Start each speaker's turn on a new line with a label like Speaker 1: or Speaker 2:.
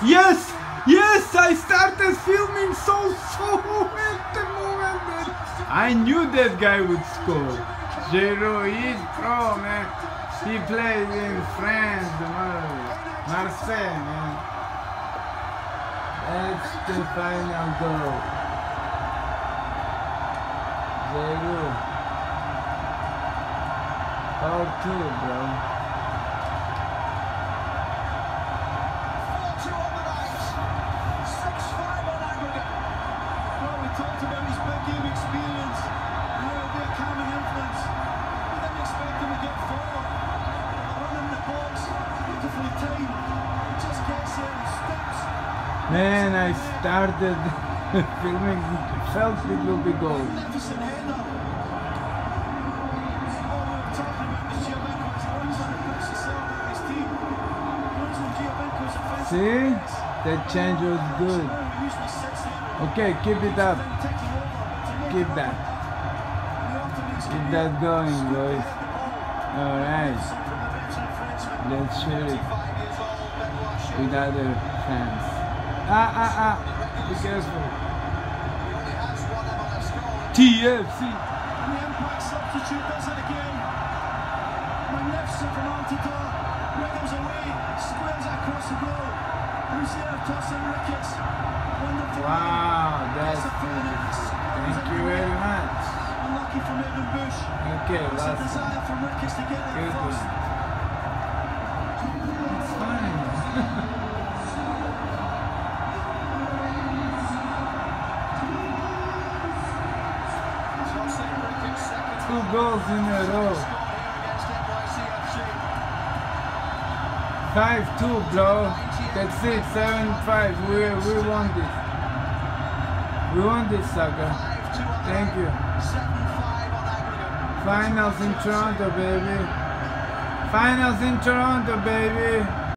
Speaker 1: Yes! Yes! I started filming so at the moment that I knew that guy would score. Giroud is pro, man. He plays in France, Marseille, man. That's the final goal. Giroud. 4-2, bro.
Speaker 2: Talked about his big game experience and how it'll be a calming influence. We didn't expect him to get forward. Running the box, beautifully timed. He just gets there and steps.
Speaker 1: Man, I started filming, felt it will be goal.
Speaker 2: Magnificent header. All we were talking about was Giovinco as he runs on the pitch to celebrate his team. Runs on Giovinco's offensive.
Speaker 1: See? That change was good. Okay, keep it up. Keep that. Keep that going, boys. Alright. Let's share it with other fans. Be careful. TFC.
Speaker 2: And the impact substitute does it again. Magnificent from Altidore. Rhythms away. Squares across the goal. Lucia tossing Ricketts. Wonderful.
Speaker 1: Wow, that's thank you very much.
Speaker 2: Unlucky from Evan Bush.
Speaker 1: Okay,
Speaker 2: It's a
Speaker 1: last
Speaker 2: desire from Ricketts to get there first.
Speaker 1: It's fine. 2 goals in a row. 5-2, bro. That's it. 7-5. We won this. We won this, sucker. Thank you. Finals in Toronto, baby. Finals in Toronto, baby.